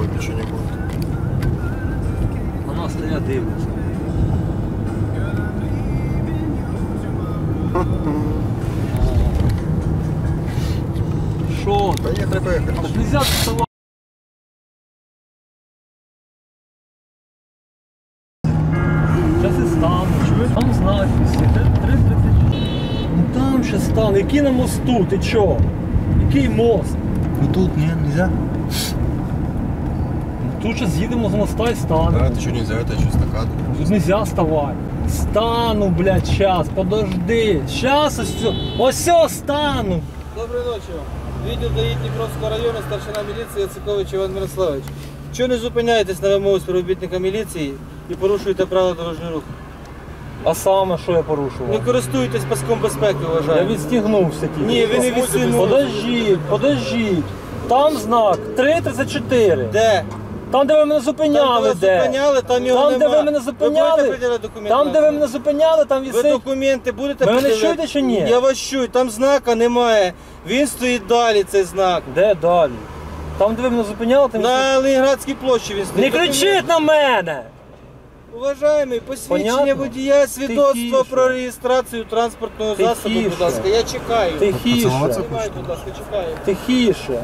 делать ничего не будет. Вона стоять дивиться. Що? Поехали, поехали. Аж нельзя вставати. Зараз і стану, чуєш? Там знак висить, 3:30. Ну там ще стану. Який на мосту, ти чо? Який мост? Ну тут нет, нельзя. Тут ще з'їдемо з моста і станемо. Да, это что нельзя, это что эстакаду. Тут нельзя вставати. Стану, блядь, щас, подожди. Щас ось все стану. Доброї ночі вам. Відділ ДАІ Дніпровського району, старшина міліції Яцикович Іван Мирославович. Чого не зупиняєтесь на вимогу співробітника міліції і порушуєте правила дорожнього руху? А саме, що я Не порушував? користуйтесь паском безпеки, Я вважаю. відстігнувся тільки. Ні, ви не відстігнулися. Подождіть. Там знак 3:34. Де? Там, де ви мене Там, зупиняли, де ви зупиняли, там його Там, нема. де ви мене Ви зупиняли, будете приділяти документи? там, де ви мене зупиняли, там Ви висить. документи будете Ви мене приділяти? чуєте чи ні? Я вас чую, там знака немає. Він стоїть далі, цей знак. Де далі? Там, де ви мене зупиняли, там висить. На Ленінградській площі він Не стоїть. кричіть на мене! Уважаємий, посвідчення Понятно? водія, свідоцтво Тихіше. про реєстрацію транспортного засобу, будь Тихіше. ласка, я чекаю. Тихіше. Знімай, будь ласка, чекаю. Тихіше.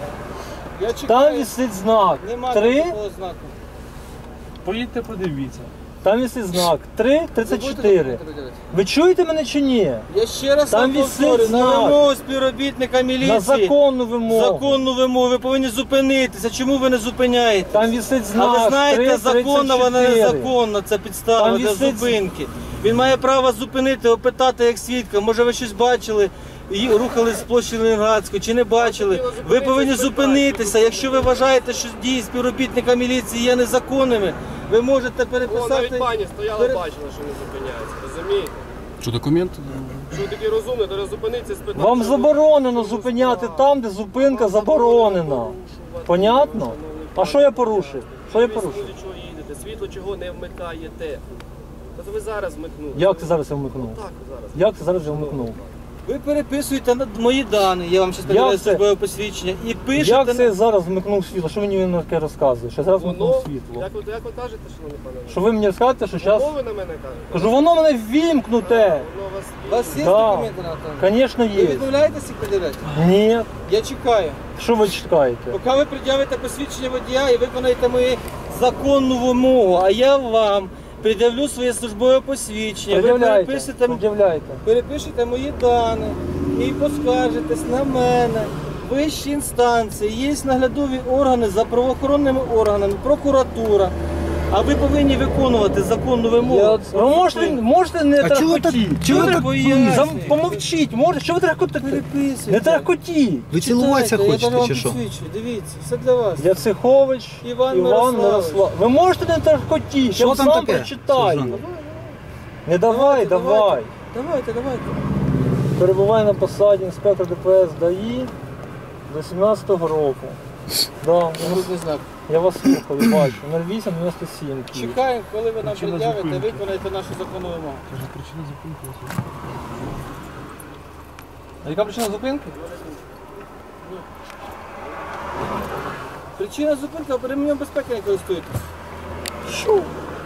Я чекаю. Там висить знак Нема 3. такого знаку. Поїдьте, подивіться. Там висить знак Ви будете 3:34. документи виділяти? Ви чуєте мене чи ні? Я ще раз Там вам висить повторю, на знак. вимогу співробітника міліції. На законну вимогу. Законну вимогу, ви повинні зупинитися. Чому ви не зупиняєте? Там висить А знак ви знаєте, законна вона 3:34. незаконна, це підстава Там для висить- зупинки. Він має право зупинити, опитати як свідка. Може ви щось бачили, і рухались з площі Ленінградської, чи не бачили. Ви повинні зупинитися. Якщо ви вважаєте, що дії співробітника міліції є незаконними, ви можете переписати. Навіть пані стояла, бачила, що не зупиняється. Розумієте? Что, документы? Що такі розумні, то зупинитися, спитати. Вам що заборонено ви- зупиняти там, де зупинка заборонена. Понятно? А що я порушив? Що я Ви порушив? смузі чого їдете? Світло чого не вмикаєте? Тобто ви зараз вмикнули. Як це зараз я вмикнув? Так, зараз. Як це зараз я вмикнув? Ви переписуєте мої дані, я вам зараз передаю Як це? службове посвідчення, і пишете. Як це я зараз вмикнув світло? Що ви мені таке розказуєте? Що я зараз вмикнув Воно, світло? як ви кажете, шановні пане? Що ви мені скажете, що зараз... Воно ви на мене кажете? Кажу, воно мене ввімкнуте. Воно вас... У вас є Да. документи на авто? Звісно, Ви є. відмовляєтеся їх приділяти? Ні. Я чекаю. Що ви чекаєте? Поки ви пред'явите посвідчення водія і виконаєте мою законну вимогу, а я вам пред'явлю своє службове посвідчення. Ви перепишете мої дані і поскаржитесь на мене. Вищі інстанції, є наглядові органи за правоохоронними органами, прокуратура. А ви повинні виконувати законну вимогу. Можете не А чого ви так- трахкотіть? чого ви так пояснюєте? Помовчіть, може, що ви трахкотите? Переписуйте. Не трахкотіть. Ви цілуватися Читайте, я хочете вам чи що? підсвічую. Дивіться, все для вас. Яцихович Іван Іван Мирославович. Мирослав. Ви можете не трахкотіть, я Що вам там сам таке? прочитаю. Сержант? Не давай. Давайте. Перебуває на посаді інспектор ДПС ДАІ до 17-го року. Да, Грудний знак. я вас слухаю, бачу. 0897. Чекаємо, коли ви нам пред'явите, виконаєте нашу законну вимогу. А яка причина зупинки? Причина зупинки, а ремнем безпеки не користуєтесь. Що?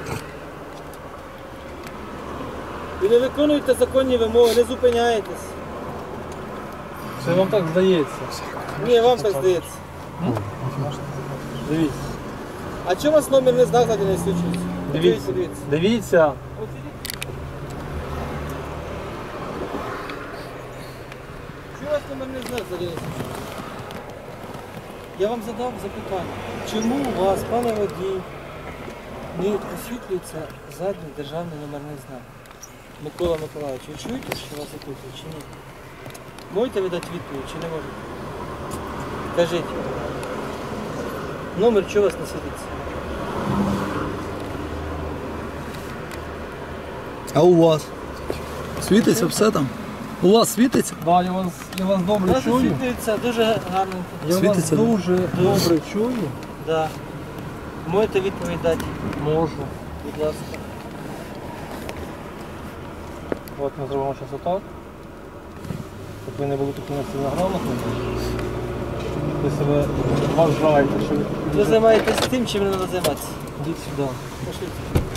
Ви не виконуєте законні вимоги, не зупиняєтесь. Це вам так здається. Ні, вам так здається. Дивіться. А чому у вас номерний знак ззаді не свідчується? Дивіться. Дивіться. Чому у вас номерний знак ззаді не свідчується? Я вам задав запитання. Чому у вас, пане водій, не освітлюється задній державний номерний знак? Микола Миколаївич, ви чуєте, що вас запитують чи ні? Можете ви дати відповідь чи не можете? Кажіть. Номер чого у вас не світиться? А у вас? Світиться все там? У вас світиться? Да, я вас добре Нас чую. освітлюється дуже гарненько. Я вас Світиться? дуже добре чую. Да. Можете відповідь дати, Можу. будь ласка. От ми зробимо зараз отак. Щоб ви не були такі настільно грамотні. ви себе вважаєте, що Ви займаєтесь тим, чим не треба займатися. Йдіть сюди. Пошліть.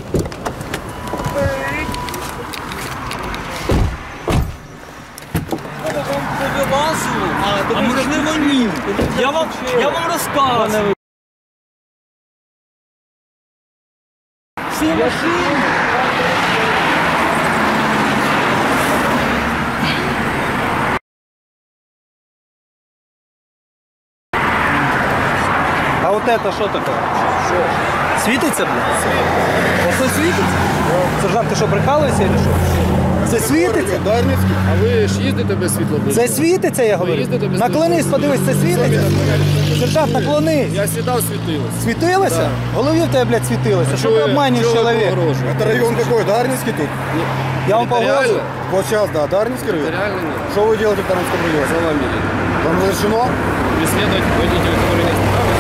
Я вам повилазую, А можливо ні. Я вам розказую. всі машини. А вот это что такое? Світиться, блядь? Оце світиться? Сержант, ти що, прикалуєшся чи що? Це світиться? Дарницький. А ви ж їздите без світла? Це світиться, я говорю? їздите без Наклонись, подивись, це світиться? Сержант, наклонись. Я сідав, світилось. Світилося? В голові в тебе, блядь, світилося. Що ти обманюєш чоловіка? Это район какой? Дарницкий тут? Я вам Это погрожую. реально? Вот сейчас, да, Дарницкий район. Реально нет. Что вы делаете в Дарницком районе? За вами едет. Вам разрешено? Преследовать водителя, который не справился.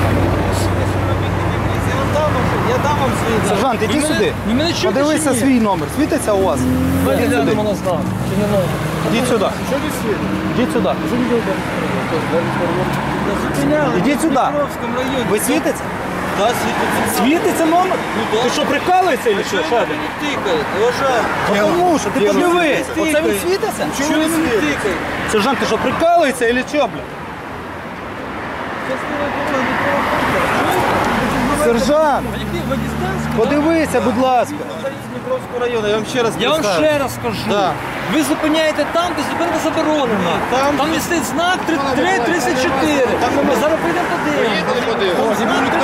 Я дам вам свій. Сержант, іди сюди. Ні, мене чути, Подивися чи ні? свій номер. Світиться у вас? Ми Ідіть сюди. глянемо на знак. Чи не номер? Ідіть сюди. Что здесь светит? Ідіть сюди. Зупиняли. Ідіть сюди. В Дніпровському районі. Ви світиться? Да, світиться. Світиться номер? Ти що, прикалуєшся чи що? Чого ви мені тикаєте? Уважаємо. Тому що, ти подивись. Оце він світиться? Чого ви мені тикаєте? Сержант, ти що, прикалуєшся чи що, блядь? Сержант, подивися, будь ласка. Дніпровського району, я вам ще раз Я вам представлю. ще раз скажу. Да. Ви зупиняєте там, де зупинка заборонена. там- Там висить знак 334. Ми зараз прийдемо Поїхали, подивимось.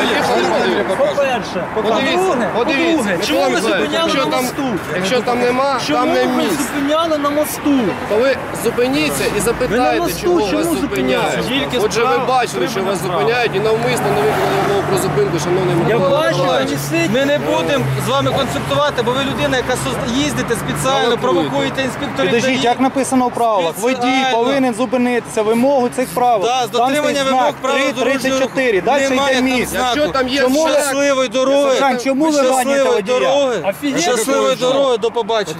По-перше. Подивіться, подивіться. Чому ви зупиняли на мосту? Якщо там нема, Чому там не ви місць. зупиняли на мосту? То ви зупиніться і Ви на запитайте, мосту чого чому вас зупиняють. зупиняєте? Отже, ви бачили, що вас зупиняють і навмисно не виконали умову про зупинку, шановний Я Микола бачу, Миколаївич. несіть. Ми не будемо з вами концептувати, бо ви людина, яка їздите спеціально, провокуєте інспекторів. Підождіть, ДАІ. як написано в правилах, водій Спеціально. повинен зупинитися, вимогу цих правил. Да, з Там дотримання стоїть вимог знак правил дорожнього 334, руху. далі Немає йде там місць. знаку. Якщо там є Чому ви- Щасливої дороги. Сержант, чому ви Щасливої ганяєте водія? дороги. Офігенно. Щасливої дороги, до побачення.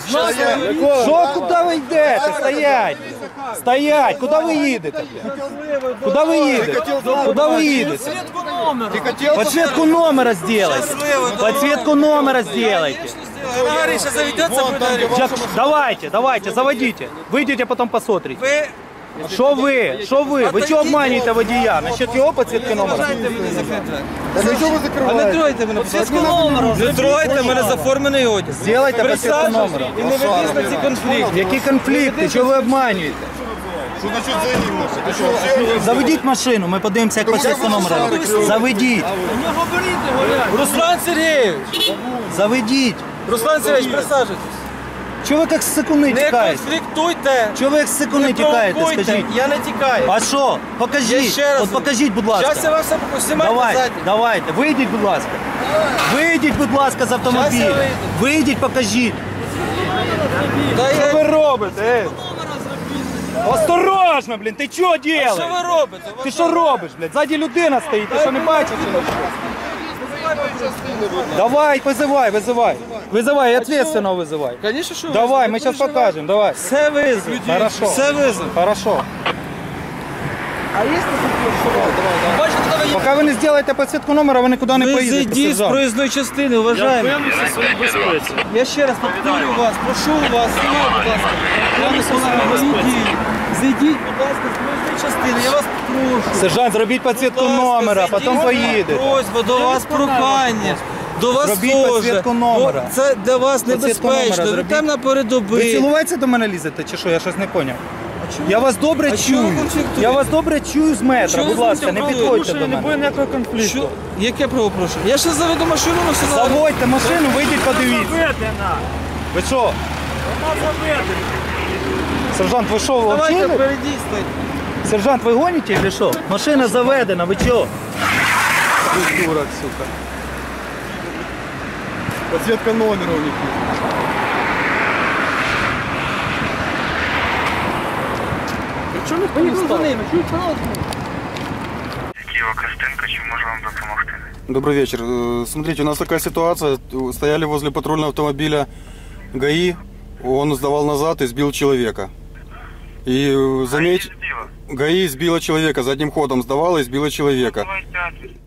Що, куди ви йдете? Стоять! Стоять! Куди ви їдете? Куди ви їдете? Куди ви їдете? Свідку номеру. Подсветку номера сделайте. Подсветку номера сделайте. Гарри ще заведеться, буде говорити. Сейчас, давайте, заводите. Выйдите, потом посмотрите. Ви Что вы? Что вы? Вы что обманываете водія? Насчет його подсветки номера? вважайте мене закрити. Да что вы А не закрываете? тройте мене, Свідку номеру. не тройте мене за формений одяг. Сделайте подсветку номера. І не ведіть на ці конфлікти. Які конфлікти? Чого ви обманюєте? Что значит за ним? Ты что, вообще? Заведіть машину, ми подивимося, як подсветку номера. Заведіть. Руслан Сергійович, Заведіть. Руслан Сергійович, присаджуйтесь. Чого ви як з секунди Не тікаєте? конфліктуйте. Чого ви як з секунди Не тікаєте, провокуйте. скажіть? Я не тікаю. А що? Я Покажіть. ще раз От покажіть, будь Зараз я ласка. вас все покажу. Знімайте Давайте, задні. давайте. Вийдіть, будь ласка. Вийдіть, будь ласка, з автомобіля. Щас я вийду. Вийдіть, покажіть. Та Що я... ви робите? Осторожно, блін, ти що Що робиш? ви робите? Ти що робиш, блядь? Ззаді людина стоїть, ти що не бачиш? Давай, визивай. Визивай, і ответственного визивай. Звісно, що ви Давай, не ми зараз переживайте. покажемо, давай. Все визвуть. Хорошо. Все визвуть. Хорошо. Бачите, куди ви їдете? Поки ви не зробите підсвітку номера, ви нікуди не Ви поїдете. зайдіть з сержант. проїзної частини, уважаємо. Я ще раз повторюю вас, прошу вас, знімайте, будь ласка. Пане Соломон, зайдіть. Зайдіть, будь ласка, з проїзної частини, я вас прошу. Сержант, зробіть підсвітку Будь ласка, номера, зайдіть. потім поїдете. Просьба, до вас прохання. До вас Зробіть теж. підсвітку номера. Бо це для вас Підсвітку номера небезпечно. Ви зробіть. темна Ви передоби. цілуватися до мене лізете чи що? Я щось не зрозумів. Я вас добре А чого ви чую. конфліктуєте? Я вас добре чую з метра. Чого Будь ви ласка, не конфліктуєте? підходьте до мене. ніякого конфлікту. Що? Яке правопорушення? Я ще заведу машину, але все заведу. Заводьте машину, вийдіть, подивіться. Ви що? Сержант, ви що, Давайте вчили? впереді стойте. Сержант, ви гоните чи що? Машина заведена, ви що? Ты дурак, сука. Подсветка номера у них есть. Києва Костенко, чи можу вам допомогти? Добрый вечер. Смотрите, у нас такая ситуация. Стояли возле патрульного автомобиля ГАИ. Он сдавал назад и сбил человека. И заметь... Збила. ГАИ сбила человека, задним ходом сдавала и сбила человека. Давайте адрес.